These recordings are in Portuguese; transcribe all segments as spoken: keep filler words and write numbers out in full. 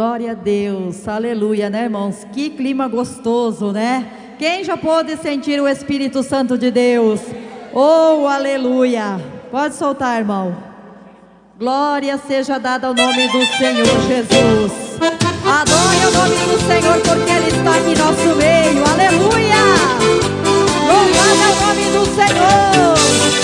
Glória a Deus, aleluia, né, irmãos? Que clima gostoso, né? Quem já pôde sentir o Espírito Santo de Deus? Oh, aleluia! Pode soltar, irmão. Glória seja dada ao nome do Senhor Jesus. Adore o nome do Senhor, porque Ele está aqui em nosso meio. Aleluia! Louvado é o nome do Senhor.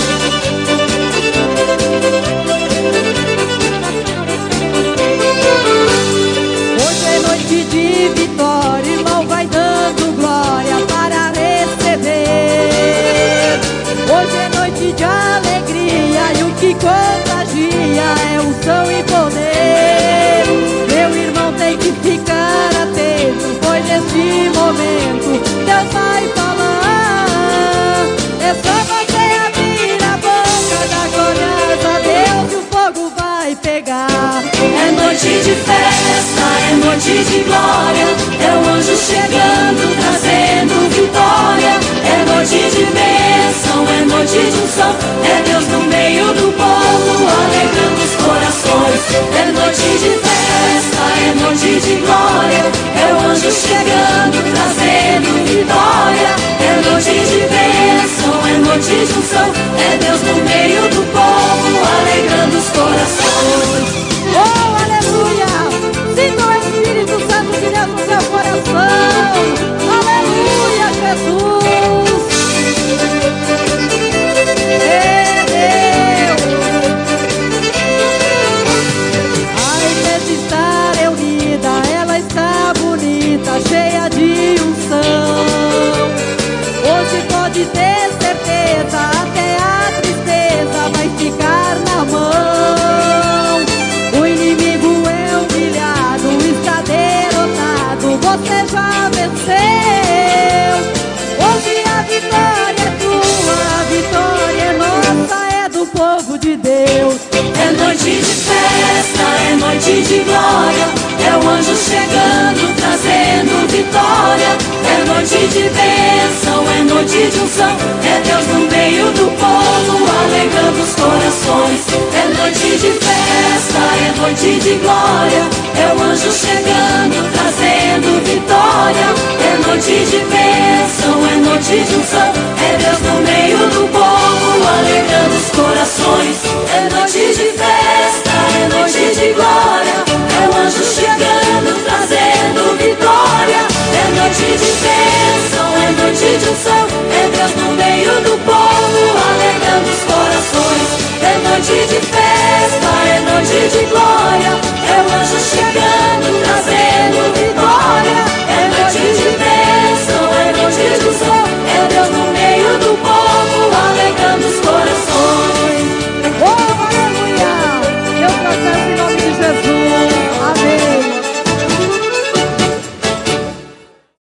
Hoje é noite de vitória, irmão, vai dando glória para receber. Hoje é noite de alegria e o que contagia é unção e poder. Meu irmão tem que ficar atento, pois neste momento Deus vai falar. É só você abrir a boca, dar glórias a Deus e o fogo vai pegar. É noite de festa, é noite de glória, é o anjo chegando, trazendo vitória. É noite de bênção, é noite de unção, é Deus no meio do povo, alegrando os corações. É noite de festa, é noite de glória, é o anjo chegando, trazendo vitória. É noite de bênção, é noite de unção, é Deus no meio do povo, alegrando os corações. Oh, aleluia! Sinta o Espírito Santo de Deus no seu coração. Aleluia, Jesus! É Deus! A igreja está reunida, ela está bonita, cheia de unção. Hoje pode ter certeza, até a tristeza vai ficar na mão. O inimigo é humilhado, está derrotado, você já venceu. Hoje a vitória é tua, a vitória é nossa, é do povo de Deus. É noite de festa, é noite de glória, é o anjo chegando, trazendo vitória. É noite de bênção, é noite de unção, é Deus no meio do povo, alegrando os corações. É noite de festa, é noite de glória, é o anjo chegando, trazendo vitória. É noite de bênção, é noite de unção, é Deus no meio do povo, alegrando os corações. É noite de festa, é noite de glória, é o anjo chegando, trazendo vitória. É noite de bênção, é noite de unção, é Deus no meio do povo, alegrando os corações.